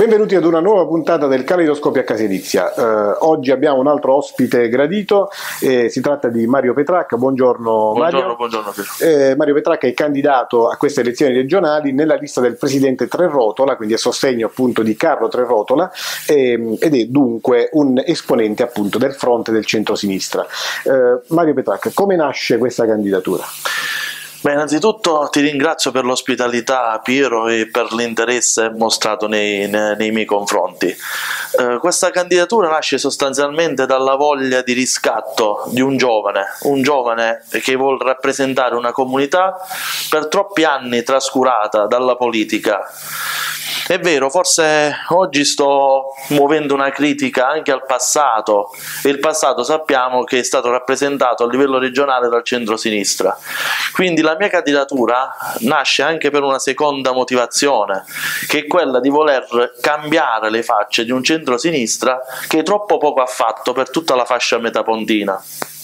Benvenuti ad una nuova puntata del Caleidoscopio a Casa Edizia. Oggi abbiamo un altro ospite gradito, si tratta di Mario Petracca. Buongiorno Mario. Buongiorno Piero. Mario Petracca è candidato a queste elezioni regionali nella lista del presidente Trerotola, quindi a sostegno appunto di Carlo Trerotola, ed è dunque un esponente appunto del fronte del centrosinistra. Mario Petracca, come nasce questa candidatura? Beh, innanzitutto ti ringrazio per l'ospitalità, Piero, e per l'interesse mostrato nei miei confronti. Questa candidatura nasce sostanzialmente dalla voglia di riscatto di un giovane che vuol rappresentare una comunità per troppi anni trascurata dalla politica. È vero, forse oggi sto muovendo una critica anche al passato, e il passato sappiamo che è stato rappresentato a livello regionale dal centro-sinistra. Quindi la mia candidatura nasce anche per una seconda motivazione, che è quella di voler cambiare le facce di un centro-sinistra che troppo poco ha fatto per tutta la fascia metapontina.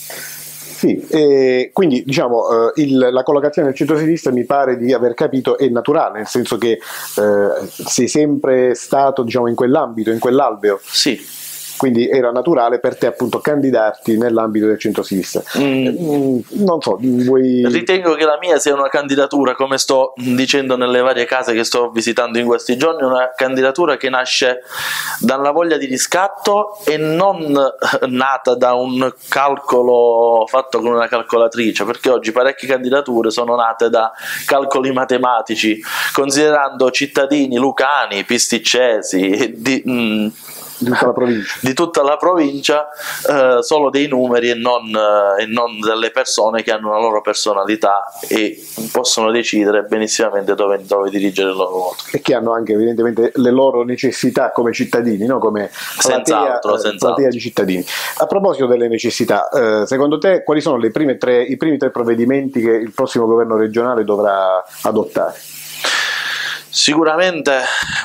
Sì, quindi diciamo la collocazione del centro-sinistra mi pare di aver capito è naturale, nel senso che sei sempre stato diciamo in quell'ambito, in quell'alveo. Sì. Quindi era naturale per te appunto candidarti nell'ambito del centro-sinistra. Non so, vuoi... Ritengo che la mia sia una candidatura, come sto dicendo nelle varie case che sto visitando in questi giorni, una candidatura che nasce dalla voglia di riscatto e non nata da un calcolo fatto con una calcolatrice, perché oggi parecchie candidature sono nate da calcoli matematici, considerando cittadini lucani, pisticcesi, di tutta la provincia solo dei numeri e non delle persone che hanno una loro personalità e possono decidere benissimamente dove dirigere il loro voto. E che hanno anche evidentemente le loro necessità come cittadini, no? Come platea di cittadini. A proposito delle necessità, secondo te quali sono i primi tre provvedimenti che il prossimo governo regionale dovrà adottare? Sicuramente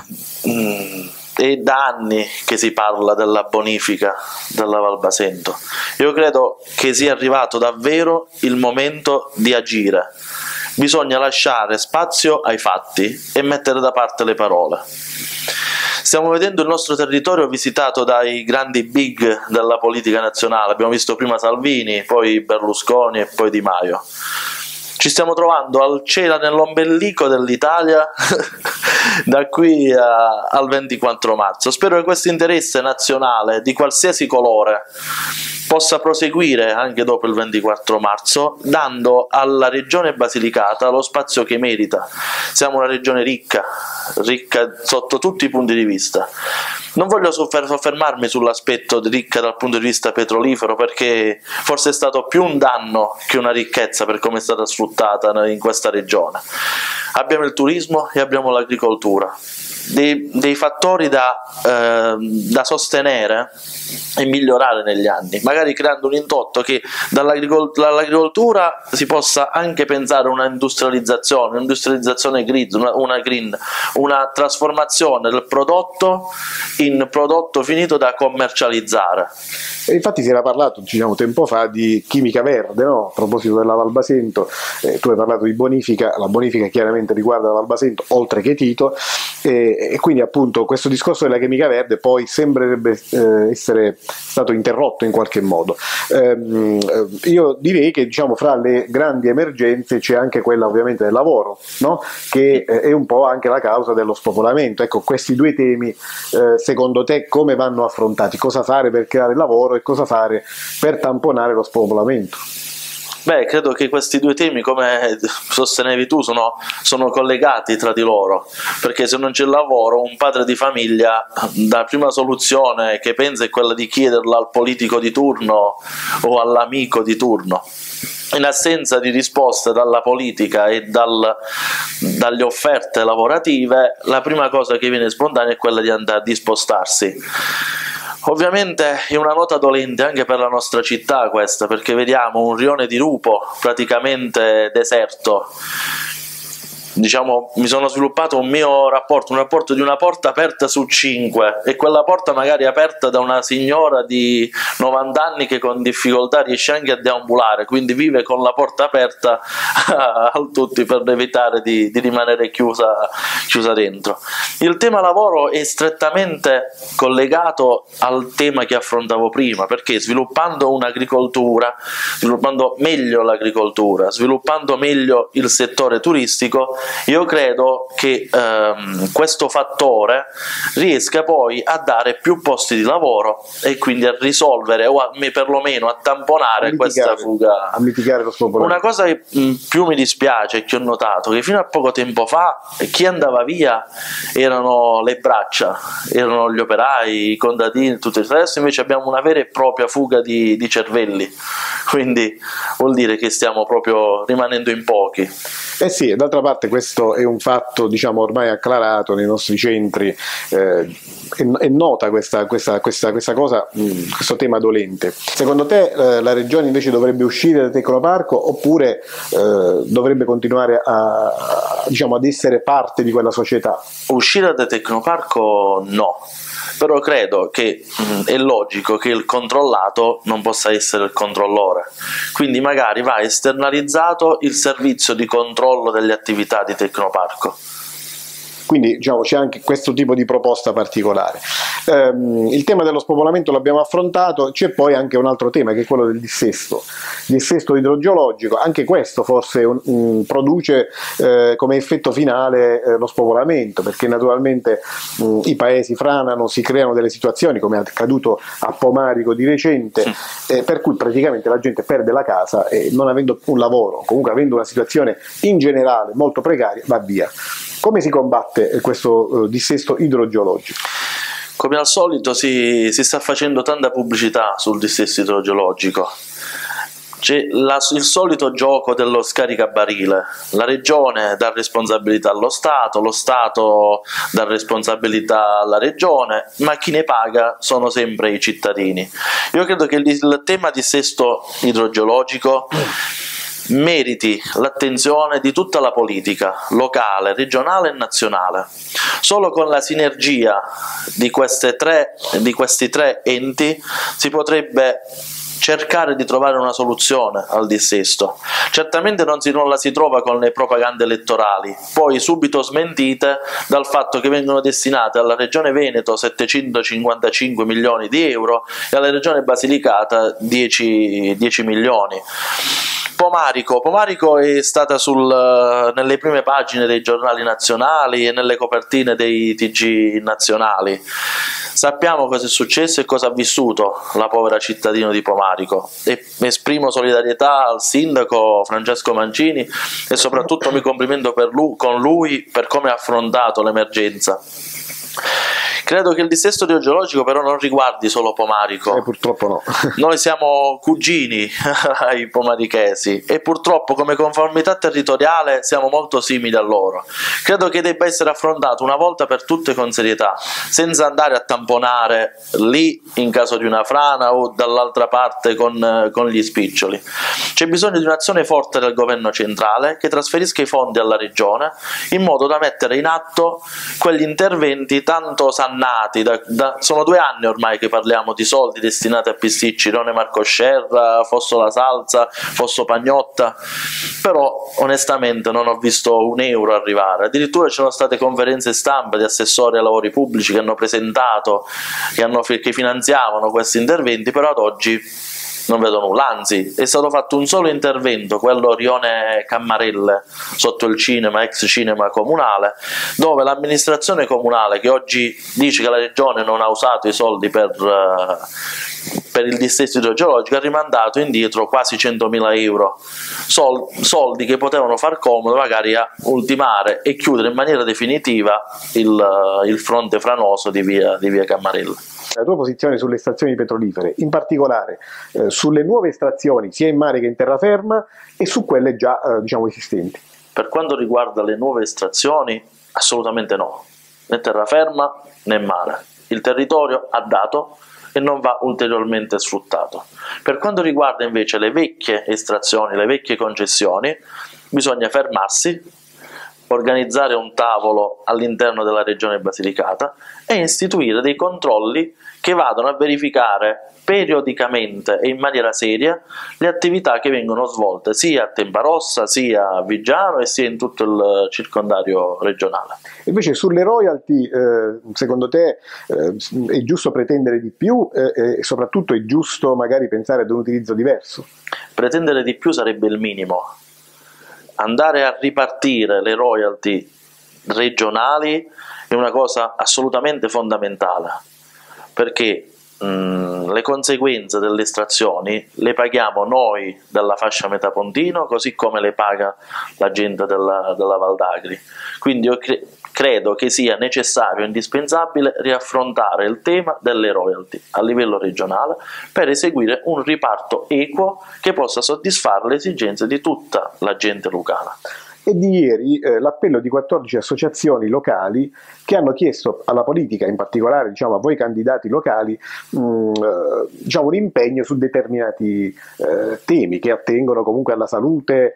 è da anni che si parla della bonifica della Val Basento. Io credo che sia arrivato davvero il momento di agire. Bisogna lasciare spazio ai fatti e mettere da parte le parole. Stiamo vedendo il nostro territorio visitato dai grandi big della politica nazionale. Abbiamo visto prima Salvini, poi Berlusconi e poi Di Maio. Ci stiamo trovando al cielo nell'ombelico dell'Italia da qui al 24 marzo. Spero che questo interesse nazionale di qualsiasi colore possa proseguire anche dopo il 24 marzo, dando alla regione Basilicata lo spazio che merita. Siamo una regione ricca sotto tutti i punti di vista. Non voglio soffermarmi sull'aspetto ricca dal punto di vista petrolifero, perché forse è stato più un danno che una ricchezza per come è stata sfruttata in questa regione. Abbiamo il turismo e abbiamo l'agricoltura, dei fattori da sostenere e migliorare negli anni, magari creando un indotto che dall'agricoltura si possa anche pensare a una industrializzazione green, una trasformazione del prodotto in prodotto finito da commercializzare. E infatti si era parlato diciamo tempo fa di chimica verde, no? A proposito della Val Basento, tu hai parlato di bonifica, la bonifica chiaramente riguarda la Val Basento oltre che Tito, e quindi appunto questo discorso della chimica verde poi sembrerebbe essere stato interrotto in qualche modo. Io direi che diciamo fra le grandi emergenze c'è anche quella ovviamente del lavoro, no? Che è un po' anche la causa dello spopolamento. Ecco, questi due temi secondo te come vanno affrontati? Cosa fare per creare lavoro e cosa fare per tamponare lo spopolamento? Beh, credo che questi due temi, come sostenevi tu, sono collegati tra di loro, perché se non c'è lavoro, un padre di famiglia, la prima soluzione che pensa è quella di chiederla al politico di turno o all'amico di turno. In assenza di risposte dalla politica e dalle offerte lavorative, la prima cosa che viene spontanea è quella di spostarsi. Ovviamente è una nota dolente anche per la nostra città questa, perché vediamo un rione di Rupo praticamente deserto. diciamo, mi sono sviluppato un mio rapporto, un rapporto di una porta aperta su 5, e quella porta magari è aperta da una signora di 90 anni che con difficoltà riesce anche a deambulare, quindi vive con la porta aperta a tutti per evitare di rimanere chiusa dentro. Il tema lavoro è strettamente collegato al tema che affrontavo prima, perché sviluppando un'agricoltura, sviluppando meglio l'agricoltura, sviluppando meglio il settore turistico, io credo che questo fattore riesca poi a dare più posti di lavoro e quindi a risolvere o perlomeno a tamponare questa fuga, a mitigare lo spopolamento. Una cosa che più mi dispiace e che ho notato, che fino a poco tempo fa chi andava via erano le braccia, erano gli operai, i contadini, tutto il resto. Adesso invece abbiamo una vera e propria fuga di cervelli, quindi vuol dire che stiamo proprio rimanendo in pochi. Eh sì, d'altra parte questo è un fatto, diciamo, ormai acclarato nei nostri centri, è nota questa cosa, questo tema dolente. Secondo te la Regione invece dovrebbe uscire dal Tecnoparco, oppure dovrebbe continuare diciamo, ad essere parte di quella società? Uscire dal Tecnoparco no, però credo che è logico che il controllato non possa essere il controllore, quindi magari va esternalizzato il servizio di controllo delle attività di Tecnoparco. Quindi diciamo, c'è anche questo tipo di proposta particolare. Il tema dello spopolamento l'abbiamo affrontato, c'è poi anche un altro tema che è quello del dissesto idrogeologico. Anche questo forse produce come effetto finale lo spopolamento, perché naturalmente i paesi franano, si creano delle situazioni come è accaduto a Pomarico di recente, per cui praticamente la gente perde la casa e non avendo un lavoro, comunque avendo una situazione in generale molto precaria, va via. Come si combatte questo dissesto idrogeologico? Come al solito si sta facendo tanta pubblicità sul dissesto idrogeologico. C'è il solito gioco dello scaricabarile: la regione dà responsabilità allo Stato, lo Stato dà responsabilità alla regione, ma chi ne paga sono sempre i cittadini. Io credo che il tema dissesto idrogeologico meriti l'attenzione di tutta la politica locale, regionale e nazionale. Solo con la sinergia di questi tre enti si potrebbe cercare di trovare una soluzione al dissesto. Certamente non la si trova con le propagande elettorali, poi subito smentite dal fatto che vengono destinate alla Regione Veneto 755 milioni di euro e alla Regione Basilicata 10 milioni. Pomarico è stata nelle prime pagine dei giornali nazionali e nelle copertine dei TG nazionali. Sappiamo cosa è successo e cosa ha vissuto la povera cittadina di Pomarico, e esprimo solidarietà al sindaco Francesco Mancini e soprattutto mi complimento con lui per come ha affrontato l'emergenza. Credo che il dissesto idrogeologico però non riguardi solo Pomarico. Purtroppo no. Noi siamo cugini ai pomarichesi e purtroppo come conformità territoriale siamo molto simili a loro. Credo che debba essere affrontato una volta per tutte con serietà, senza andare a tamponare lì in caso di una frana o dall'altra parte con gli spiccioli. C'è bisogno di un'azione forte del governo centrale che trasferisca i fondi alla regione in modo da mettere in atto quegli interventi tanto sannati. Sono 2 anni ormai che parliamo di soldi destinati a Pisticci, Rone Marcoscerra, Fosso La Salza, Fosso Pagnotta, però onestamente non ho visto un euro arrivare. Addirittura ci sono state conferenze stampa di assessori ai lavori pubblici che hanno presentato, che finanziavano questi interventi, però ad oggi non vedo nulla. Anzi, è stato fatto un solo intervento, quello Rione Cammarelle, sotto il cinema, ex cinema comunale, dove l'amministrazione comunale, che oggi dice che la regione non ha usato i soldi per il dissesto idrogeologico, ha rimandato indietro quasi 100.000 euro, soldi che potevano far comodo magari a ultimare e chiudere in maniera definitiva il fronte franoso di via Cammarelle. La tua posizione sulle estrazioni petrolifere, in particolare sulle nuove estrazioni sia in mare che in terraferma e su quelle già diciamo esistenti? Per quanto riguarda le nuove estrazioni, assolutamente no, né terraferma né in mare. Il territorio ha dato e non va ulteriormente sfruttato. Per quanto riguarda invece le vecchie estrazioni, le vecchie concessioni, bisogna fermarsi, organizzare un tavolo all'interno della regione Basilicata e istituire dei controlli che vadano a verificare periodicamente e in maniera seria le attività che vengono svolte sia a Tempa-Rossa, sia a Viggiano e sia in tutto il circondario regionale. Invece sulle royalty, secondo te è giusto pretendere di più e soprattutto è giusto magari pensare ad un utilizzo diverso? Pretendere di più sarebbe il minimo. Andare a ripartire le royalty regionali è una cosa assolutamente fondamentale, perché le conseguenze delle estrazioni le paghiamo noi della fascia Metapontino, così come le paga la gente della Val d'Agri. Quindi io credo che sia necessario e indispensabile riaffrontare il tema delle royalty a livello regionale per eseguire un riparto equo che possa soddisfare le esigenze di tutta la gente lucana. E di ieri l'appello di 14 associazioni locali che hanno chiesto alla politica, in particolare a voi candidati locali, un impegno su determinati temi che attengono comunque alla salute,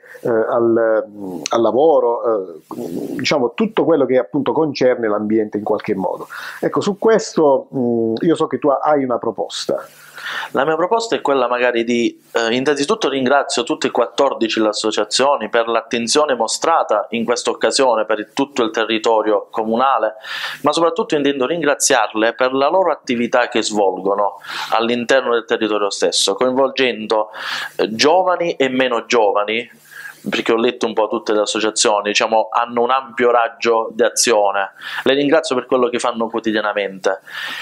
al lavoro, tutto quello che appunto concerne l'ambiente in qualche modo. Ecco, su questo io so che tu hai una proposta. La mia proposta è quella magari di, innanzitutto ringrazio tutte e 14 le associazioni per l'attenzione mostrata in questa occasione per tutto il territorio comunale, ma soprattutto intendo ringraziarle per la loro attività che svolgono all'interno del territorio stesso, coinvolgendo giovani e meno giovani, perché ho letto un po' tutte le associazioni, hanno un ampio raggio di azione. Le ringrazio per quello che fanno quotidianamente.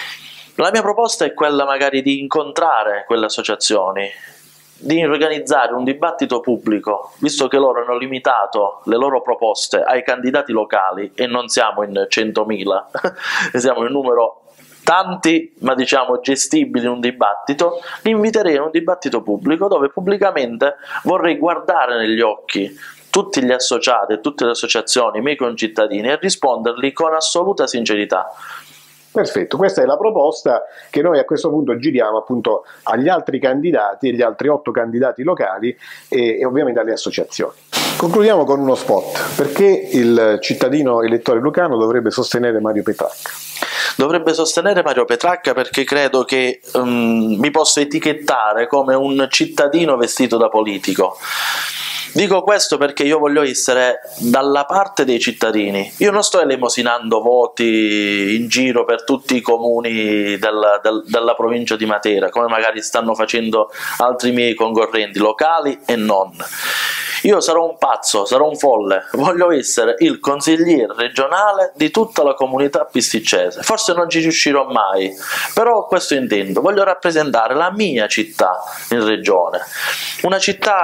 La mia proposta è quella magari di incontrare quelle associazioni, di organizzare un dibattito pubblico, visto che loro hanno limitato le loro proposte ai candidati locali e non siamo in 100.000, siamo in numero tanti, ma gestibili in un dibattito. Li inviterei a un dibattito pubblico dove pubblicamente vorrei guardare negli occhi tutti gli associati e tutte le associazioni, i miei concittadini, e risponderli con assoluta sincerità. Perfetto, questa è la proposta che noi a questo punto giriamo appunto agli altri candidati, agli altri 8 candidati locali e ovviamente alle associazioni. Concludiamo con uno spot. Perché il cittadino elettore lucano dovrebbe sostenere Mario Petracca? Dovrebbe sostenere Mario Petracca perché credo che mi posso etichettare come un cittadino vestito da politico. Dico questo perché io voglio essere dalla parte dei cittadini. Io non sto elemosinando voti in giro per tutti i comuni della provincia di Matera, come magari stanno facendo altri miei concorrenti locali e non. Io sarò un pazzo, sarò un folle, voglio essere il consigliere regionale di tutta la comunità pisticcese. Forse non ci riuscirò mai, però questo intendo, voglio rappresentare la mia città in regione, una città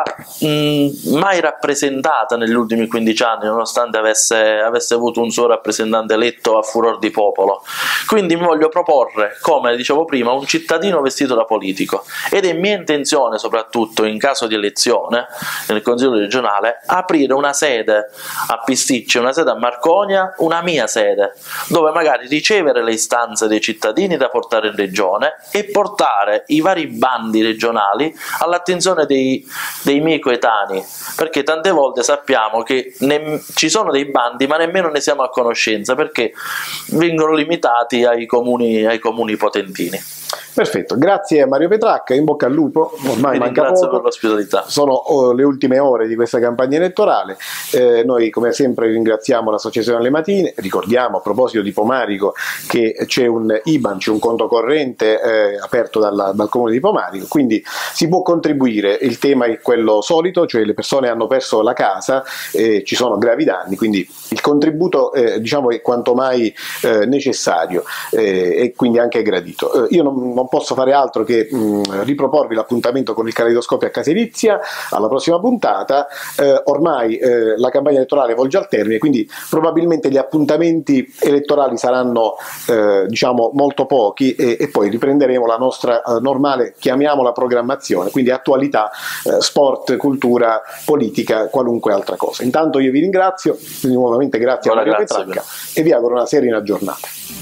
mai rappresentata negli ultimi 15 anni, nonostante avesse avuto un suo rappresentante eletto a furor di popolo. Quindi mi voglio proporre, come dicevo prima, un cittadino vestito da politico, ed è mia intenzione, soprattutto in caso di elezione nel Consiglio regionale, aprire una sede a Pisticci, una sede a Marconia, una mia sede, dove magari ricevere le istanze dei cittadini da portare in regione e portare i vari bandi regionali all'attenzione dei miei coetanei, perché tante volte sappiamo che ci sono dei bandi ma nemmeno ne siamo a conoscenza, perché vengono limitati ai comuni potentini. Perfetto, grazie a Mario Petracca, in bocca al lupo, ormai manca Grazie poco, per l'ospitalità. sono le ultime ore di questa campagna elettorale, noi come sempre ringraziamo l'Associazione alle Matine, ricordiamo a proposito di Pomarico che c'è un IBAN, c'è un conto corrente aperto dal Comune di Pomarico, quindi si può contribuire, il tema è quello solito, cioè le persone hanno perso la casa, ci sono gravi danni, quindi il contributo è quanto mai necessario e quindi anche gradito. Io non posso fare altro che riproporvi l'appuntamento con il Caleidoscopio a Caserizia alla prossima puntata. Ormai la campagna elettorale volge al termine, quindi probabilmente gli appuntamenti elettorali saranno molto pochi e poi riprenderemo la nostra normale, chiamiamola programmazione, quindi attualità, sport, cultura, politica, qualunque altra cosa. Intanto io vi ringrazio, nuovamente grazie a Mario Petracca e vi auguro una serena giornata.